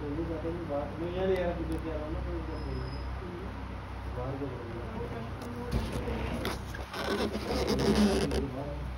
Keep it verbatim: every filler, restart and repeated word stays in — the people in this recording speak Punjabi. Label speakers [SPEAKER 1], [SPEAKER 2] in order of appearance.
[SPEAKER 1] कोई कहते हैं बाहर नहीं यार यार तुझे क्या रहा ना कोई बाहर